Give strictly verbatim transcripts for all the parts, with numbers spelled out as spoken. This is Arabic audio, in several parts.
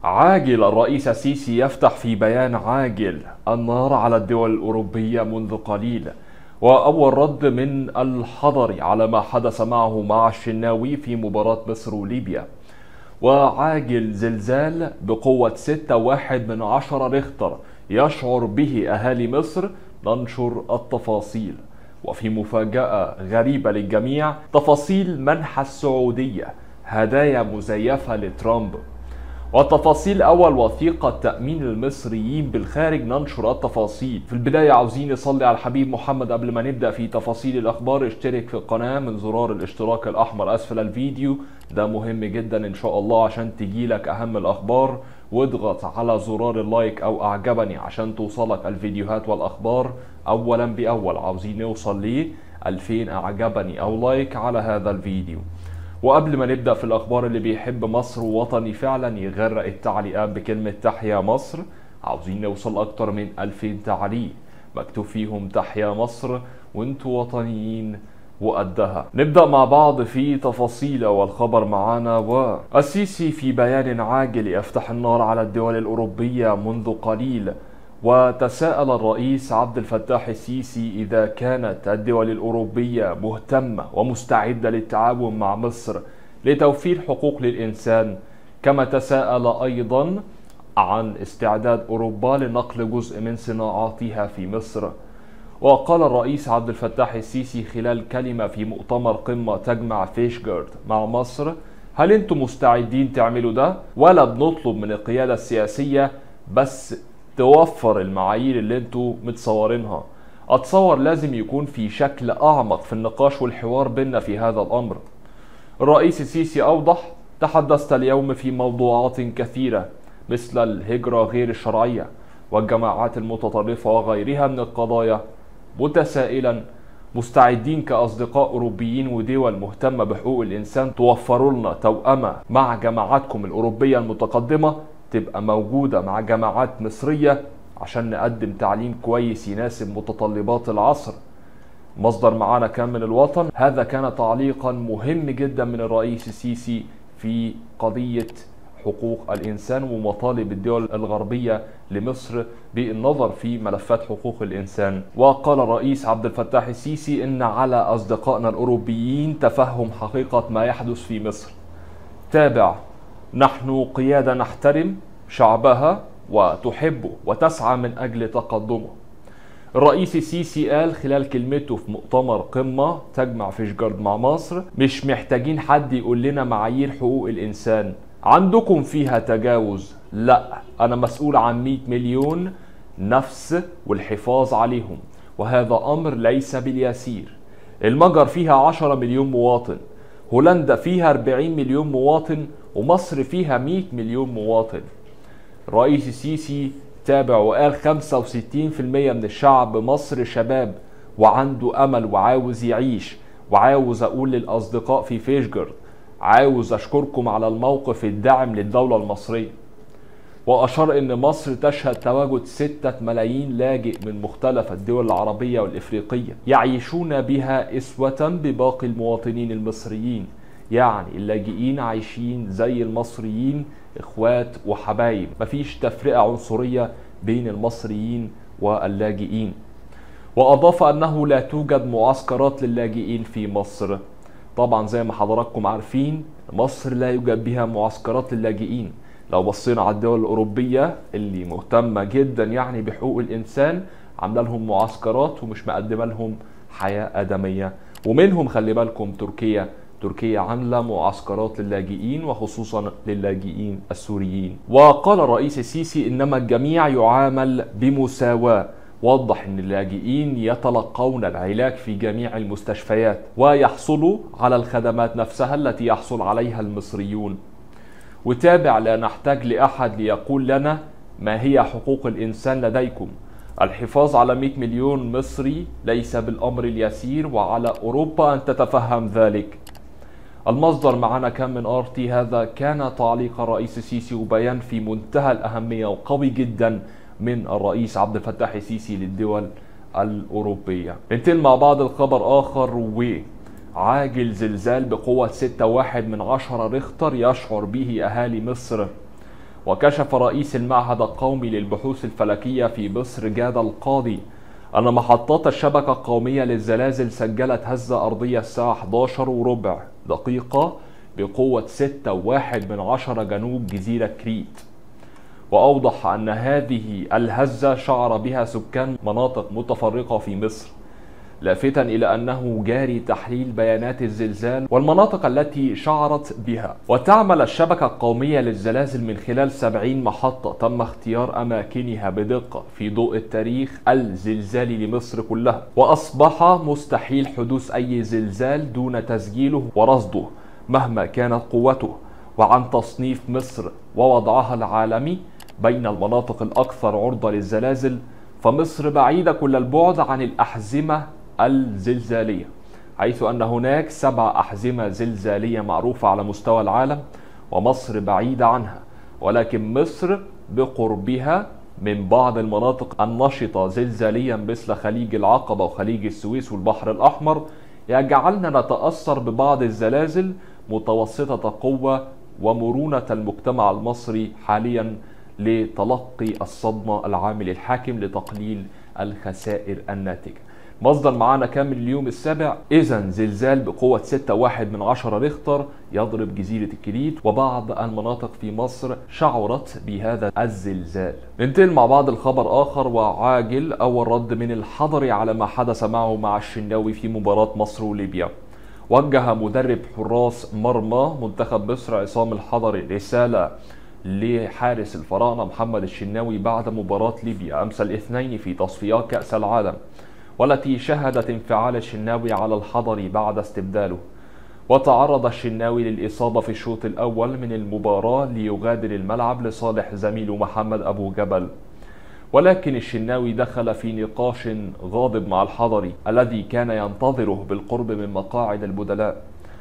عاجل الرئيس السيسي يفتح في بيان عاجل النار على الدول الأوروبية منذ قليل، وأول رد من الحضري على ما حدث معه مع الشناوي في مباراة مصر وليبيا. وعاجل زلزال بقوة ستة واحد من عشرة ريختر يشعر به أهالي مصر. ننشر التفاصيل، وفي مفاجأة غريبة للجميع تفاصيل منح السعودية هدايا مزيفة لترامب. والتفاصيل أول وثيقة تأمين المصريين بالخارج. ننشر التفاصيل. في البداية عاوزين نصلي على الحبيب محمد قبل ما نبدأ في تفاصيل الأخبار. اشترك في القناة من زرار الاشتراك الأحمر أسفل الفيديو، ده مهم جدا إن شاء الله عشان تجيلك أهم الأخبار. واضغط على زرار اللايك أو أعجبني عشان توصلك الفيديوهات والأخبار أولا بأول. عاوزين نوصل ل ألفين أعجبني أو لايك على هذا الفيديو. وقبل ما نبدأ في الأخبار، اللي بيحب مصر ووطني فعلا يغرق التعليقات بكلمة تحيا مصر. عاوزين نوصل أكتر من ألفين تعليق مكتوب فيهم تحيا مصر وانتوا وطنيين وقدها. نبدأ مع بعض في تفاصيل والخبر معانا. والسيسي في بيان عاجل يفتح النار على الدول الأوروبية منذ قليل. وتساءل الرئيس عبد الفتاح السيسي إذا كانت الدول الأوروبية مهتمة ومستعدة للتعاون مع مصر لتوفير حقوق للإنسان، كما تساءل أيضا عن استعداد أوروبا لنقل جزء من صناعاتها في مصر. وقال الرئيس عبد الفتاح السيسي خلال كلمة في مؤتمر قمة تجمع فيشغارد مع مصر: هل انتم مستعدين تعملوا ده؟ ولا بنطلب من القيادة السياسية بس توفر المعايير اللي انتوا متصورينها. اتصور لازم يكون في شكل اعمق في النقاش والحوار بيننا في هذا الامر. الرئيس السيسي اوضح: تحدثت اليوم في موضوعات كثيرة مثل الهجرة غير الشرعية والجماعات المتطرفة وغيرها من القضايا، متسائلا: مستعدين كأصدقاء أوروبيين ودول مهتمة بحقوق الإنسان توفروا لنا توأمة مع جماعاتكم الأوروبية المتقدمة تبقى موجودة مع جماعات مصرية عشان نقدم تعليم كويس يناسب متطلبات العصر. مصدر معانا كان من الوطن. هذا كان تعليقا مهم جدا من الرئيس السيسي في قضية حقوق الإنسان ومطالب الدول الغربية لمصر بالنظر في ملفات حقوق الإنسان. وقال الرئيس عبد الفتاح السيسي إن على أصدقائنا الأوروبيين تفهم حقيقة ما يحدث في مصر. تابع: نحن قيادة نحترم شعبها وتحبه وتسعى من أجل تقدمه. الرئيس السيسي قال خلال كلمته في مؤتمر قمة تجمع فيشغارد مع مصر: مش محتاجين حد يقول لنا معايير حقوق الإنسان عندكم فيها تجاوز، لا، أنا مسؤول عن مئة مليون نفس والحفاظ عليهم، وهذا أمر ليس باليسير. المجر فيها عشرة مليون مواطن، هولندا فيها أربعين مليون مواطن، ومصر فيها مئة مليون مواطن. الرئيس السيسي تابع وقال خمسة وستين بالمئة من الشعب مصر شباب وعنده أمل وعاوز يعيش. وعاوز أقول للأصدقاء في فيشغارد: عاوز أشكركم على الموقف الداعم للدولة المصرية. وأشار إن مصر تشهد تواجد ستة ملايين لاجئ من مختلف الدول العربية والإفريقية يعيشون بها أسوة بباقي المواطنين المصريين. يعني اللاجئين عايشين زي المصريين، إخوات وحبايب، مفيش تفرقة عنصرية بين المصريين واللاجئين. وأضاف أنه لا توجد معسكرات للاجئين في مصر. طبعا زي ما حضراتكم عارفين مصر لا يوجد بها معسكرات للاجئين. لو بصينا على الدول الأوروبية اللي مهتمة جدا يعني بحقوق الإنسان عاملة لهم معسكرات ومش مقدمة لهم حياة آدمية. ومنهم خلي بالكم تركيا. تركيا عاملة معسكرات للاجئين وخصوصا للاجئين السوريين. وقال الرئيس السيسي إنما الجميع يعامل بمساواة. وضح ان اللاجئين يتلقون العلاج في جميع المستشفيات ويحصلوا على الخدمات نفسها التي يحصل عليها المصريون. وتابع: لا نحتاج لأحد ليقول لنا ما هي حقوق الإنسان لديكم. الحفاظ على مئة مليون مصري ليس بالأمر اليسير، وعلى أوروبا أن تتفهم ذلك. المصدر معنا كان من آر تي. هذا كان تعليق الرئيس السيسي وبيان في منتهى الأهمية وقوي جدا من الرئيس عبد الفتاح السيسي للدول الأوروبية. ننتقل مع بعض الخبر آخر. وعاجل زلزال بقوة ستة واحد من عشرة ريختر يشعر به أهالي مصر. وكشف رئيس المعهد القومي للبحوث الفلكية في مصر جاد القاضي أن محطات الشبكة القومية للزلازل سجلت هزة أرضية الساعة إحدى عشر وربع دقيقة بقوة ستة وواحد من عشرة جنوب جزيرة كريت. وأوضح أن هذه الهزة شعر بها سكان مناطق متفرقة في مصر، لافتا إلى أنه جاري تحليل بيانات الزلزال والمناطق التي شعرت بها. وتعمل الشبكة القومية للزلازل من خلال سبعين محطة تم اختيار أماكنها بدقة في ضوء التاريخ الزلزالي لمصر كلها، وأصبح مستحيل حدوث أي زلزال دون تسجيله ورصده مهما كانت قوته. وعن تصنيف مصر ووضعها العالمي بين المناطق الأكثر عرضة للزلازل، فمصر بعيدة كل البعد عن الأحزمة الزلزالية، حيث أن هناك سبع أحزمة زلزالية معروفة على مستوى العالم، ومصر بعيدة عنها. ولكن مصر بقربها من بعض المناطق النشطة زلزاليا مثل خليج العقبة وخليج السويس والبحر الأحمر يجعلنا نتأثر ببعض الزلازل متوسطة القوة ومرونة المجتمع المصري حاليا لتلقي الصدمة العامل الحاكم لتقليل الخسائر الناتجة. مصدر معانا كامل اليوم السابع: إذن زلزال بقوة ستة وواحد من عشرة ريختر يضرب جزيرة الكريت، وبعض المناطق في مصر شعرت بهذا الزلزال. ننتقل مع بعض الخبر آخر وعاجل. أول رد من الحضري على ما حدث معه مع الشناوي في مباراة مصر وليبيا. وجه مدرب حراس مرمى منتخب مصر عصام الحضري رسالة لحارس الفراعنة محمد الشناوي بعد مباراة ليبيا أمس الاثنين في تصفيات كأس العالم، والتي شهدت انفعال الشناوي على الحضري بعد استبداله. وتعرض الشناوي للإصابة في الشوط الأول من المباراة ليغادر الملعب لصالح زميله محمد أبو جبل، ولكن الشناوي دخل في نقاش غاضب مع الحضري الذي كان ينتظره بالقرب من مقاعد البدلاء.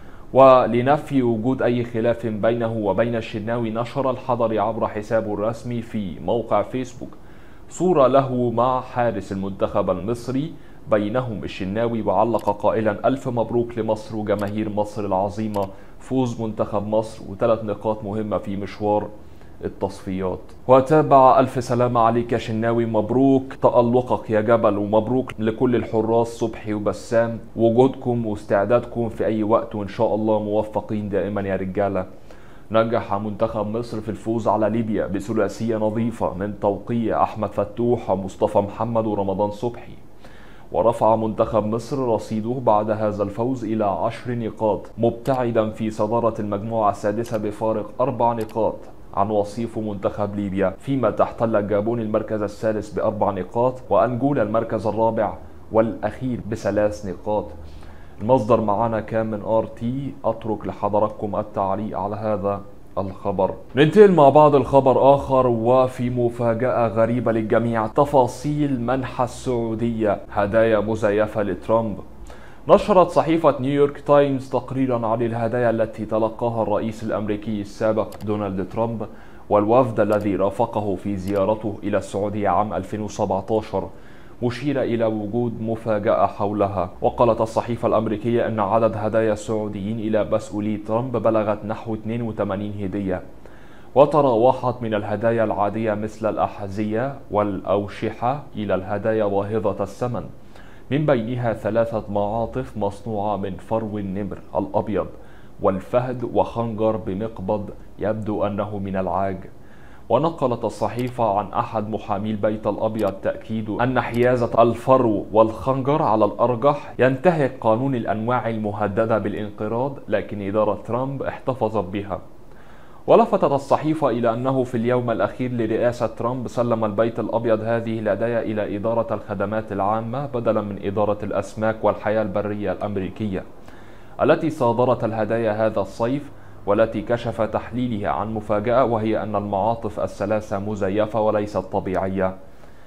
ولنفي وجود أي خلاف بينه وبين الشناوي، نشر الحضري عبر حسابه الرسمي في موقع فيسبوك صورة له مع حارس المنتخب المصري بينهم الشناوي، وعلق قائلا: ألف مبروك لمصر وجماهير مصر العظيمة، فوز منتخب مصر وثلاث نقاط مهمة في مشوار التصفيات. وتابع: ألف سلامة عليك يا شناوي، مبروك تألقك يا جبل، ومبروك لكل الحراس صبحي وبسام، وجودكم واستعدادكم في أي وقت، وإن شاء الله موفقين دائما يا رجالة. نجح منتخب مصر في الفوز على ليبيا بثلاثية نظيفة من توقيع أحمد فتوح ومصطفى محمد ورمضان صبحي، ورفع منتخب مصر رصيده بعد هذا الفوز إلى عشر نقاط، مبتعدا في صدارة المجموعة السادسة بفارق أربع نقاط عن وصيف منتخب ليبيا، فيما تحتل الجابون المركز الثالث بأربع نقاط، وأنجولا المركز الرابع والأخير بثلاث نقاط. المصدر معنا كان من ار تي. اترك لحضراتكم التعليق على هذا الخبر. ننتقل مع بعض الخبر آخر، وفي مفاجأة غريبة للجميع: تفاصيل منح السعودية هدايا مزيفة لترامب. نشرت صحيفة نيويورك تايمز تقريرا عن الهدايا التي تلقاها الرئيس الأمريكي السابق دونالد ترامب والوفد الذي رافقه في زيارته إلى السعودية عام ألفين وسبعة عشر، مشيرة إلى وجود مفاجأة حولها. وقالت الصحيفة الأمريكية أن عدد هدايا السعوديين إلى مسؤولي ترامب بلغت نحو اثنين وثمانين هدية، وتراوحت من الهدايا العادية مثل الأحذية والأوشحة إلى الهدايا باهظة الثمن، من بينها ثلاثة معاطف مصنوعة من فرو النمر الأبيض والفهد وخنجر بمقبض يبدو أنه من العاج. ونقلت الصحيفة عن أحد محامي البيت الأبيض تأكيد أن حيازة الفرو والخنجر على الأرجح ينتهك قانون الأنواع المهددة بالانقراض، لكن إدارة ترامب احتفظت بها. ولفتت الصحيفة إلى أنه في اليوم الأخير لرئاسة ترامب سلم البيت الأبيض هذه الهدايا إلى إدارة الخدمات العامة بدلا من إدارة الأسماك والحياة البرية الأمريكية، التي صادرت الهدايا هذا الصيف، والتي كشف تحليلها عن مفاجأة، وهي أن المعاطف الثلاثة مزيفة وليست طبيعية.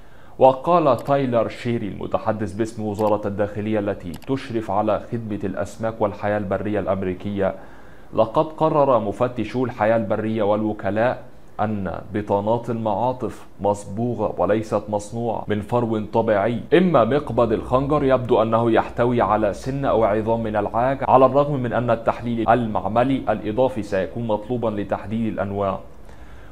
وقال تايلر شيري المتحدث باسم وزارة الداخلية التي تشرف على خدمة الأسماك والحياة البرية الأمريكية: لقد قرر مفتشو الحياة البرية والوكلاء أن بطانات المعاطف مصبوغة وليست مصنوعة من فرو طبيعي. إما مقبض الخنجر يبدو أنه يحتوي على سن أو عظام من العاج، على الرغم من أن التحليل المعملي الإضافي سيكون مطلوبا لتحديد الأنواع.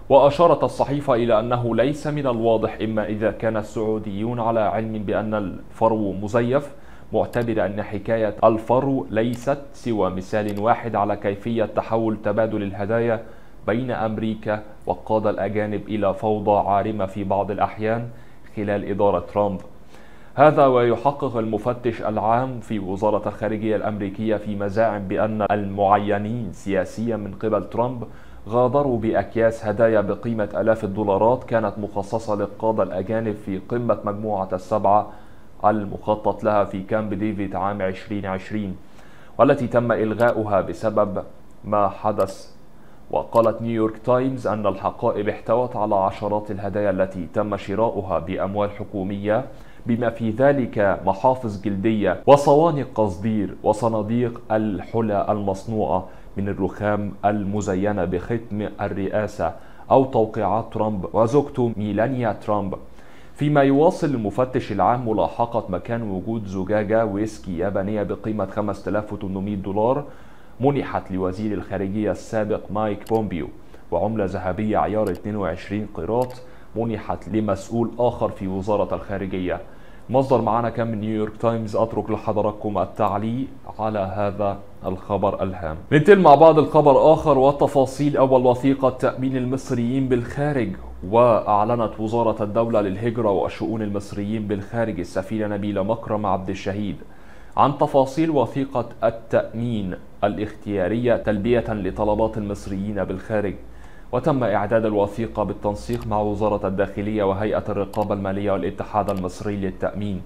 وأشارت الصحيفة إلى أنه ليس من الواضح إما إذا كان السعوديون على علم بأن الفرو مزيف، معتبر أن حكاية الفرو ليست سوى مثال واحد على كيفية تحول تبادل الهدايا بين أمريكا والقادة الأجانب إلى فوضى عارمة في بعض الأحيان خلال إدارة ترامب. هذا ويحقق المفتش العام في وزارة الخارجية الأمريكية في مزاعم بأن المعينين سياسيا من قبل ترامب غادروا بأكياس هدايا بقيمة آلاف الدولارات كانت مخصصة للقادة الأجانب في قمة مجموعة السبعة المخطط لها في كامب ديفيد عام ألفين وعشرين، والتي تم إلغاؤها بسبب ما حدث. وقالت نيويورك تايمز أن الحقائب احتوت على عشرات الهدايا التي تم شراؤها بأموال حكومية، بما في ذلك محافظ جلدية وصواني قصدير وصناديق الحلى المصنوعة من الرخام المزينة بختم الرئاسة أو توقيعات ترامب وزوجته ميلانيا ترامب. فيما يواصل المفتش العام ملاحقة مكان وجود زجاجة ويسكي يابانية بقيمة خمسة آلاف وثمانمائة دولار منحت لوزير الخارجية السابق مايك بومبيو، وعملة ذهبية عيار اثنين وعشرين قيراط منحت لمسؤول آخر في وزارة الخارجية. مصدر معنا كان من نيويورك تايمز. أترك لحضراتكم التعليق على هذا الخبر الهام. ننتقل مع بعض الخبر آخر وتفاصيل. أول وثيقة تأمين المصريين بالخارج. وأعلنت وزارة الدولة للهجرة وشؤون المصريين بالخارج السفيرة نبيلة مكرم عبد الشهيد عن تفاصيل وثيقة التأمين الاختيارية تلبية لطلبات المصريين بالخارج. وتم إعداد الوثيقة بالتنسيق مع وزارة الداخلية وهيئة الرقابة المالية والاتحاد المصري للتأمين.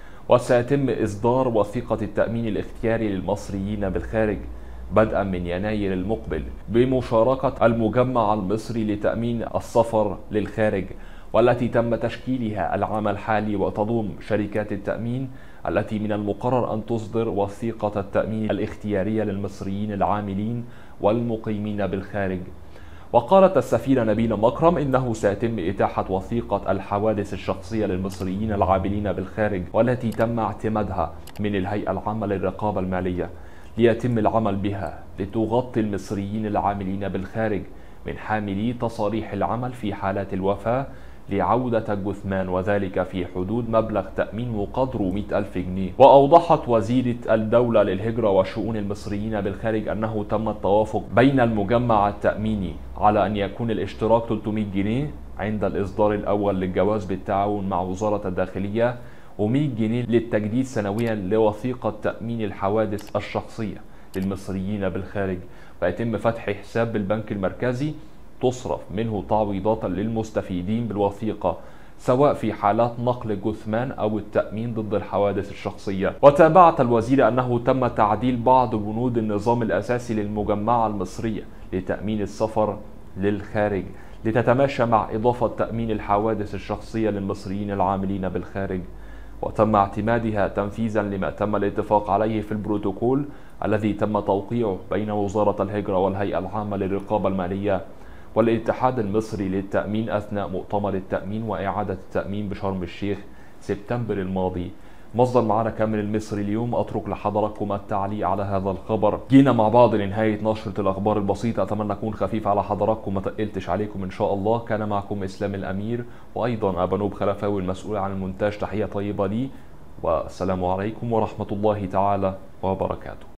وسيتم إصدار وثيقة التأمين الاختياري للمصريين بالخارج بدءا من يناير المقبل بمشاركة المجمع المصري لتأمين السفر للخارج، والتي تم تشكيلها العام الحالي، وتضم شركات التأمين التي من المقرر أن تصدر وثيقة التأمين الاختيارية للمصريين العاملين والمقيمين بالخارج. وقالت السفيرة نبيلة مكرم إنه سيتم إتاحة وثيقة الحوادث الشخصية للمصريين العاملين بالخارج، والتي تم اعتمادها من الهيئة العامة للرقابة المالية، ليتم العمل بها لتغطي المصريين العاملين بالخارج من حاملي تصاريح العمل في حالات الوفاة لعودة الجثمان، وذلك في حدود مبلغ تأمين قدره مئة ألف جنيه. وأوضحت وزيرة الدولة للهجرة وشؤون المصريين بالخارج أنه تم التوافق بين المجمع التأميني على أن يكون الاشتراك ثلاثمائة جنيه عند الإصدار الأول للجواز بالتعاون مع وزارة الداخلية، ومئة جنيه للتجديد سنويا لوثيقة تأمين الحوادث الشخصية للمصريين بالخارج. فيتم فتح حساب بالبنك المركزي تصرف منه تعويضات للمستفيدين بالوثيقة، سواء في حالات نقل الجثمان أو التأمين ضد الحوادث الشخصية. وتابعت الوزيرة أنه تم تعديل بعض بنود النظام الأساسي للمجمعة المصرية لتأمين السفر للخارج لتتماشى مع إضافة تأمين الحوادث الشخصية للمصريين العاملين بالخارج، وتم اعتمادها تنفيذا لما تم الاتفاق عليه في البروتوكول الذي تم توقيعه بين وزارة الهجرة والهيئة العامة للرقابة المالية والاتحاد المصري للتأمين أثناء مؤتمر التأمين وإعادة التأمين بشرم الشيخ سبتمبر الماضي. مصدر معنا كامل المصري اليوم. أترك لحضراتكم التعليق على هذا الخبر. جينا مع بعض لنهاية نشرة الأخبار البسيطة، أتمنى أكون خفيف على حضراتكم ما تقلتش عليكم إن شاء الله. كان معكم إسلام الأمير، وأيضا أبانوب خلفاوي المسؤول عن المونتاج. تحية طيبة لي، والسلام عليكم ورحمة الله تعالى وبركاته.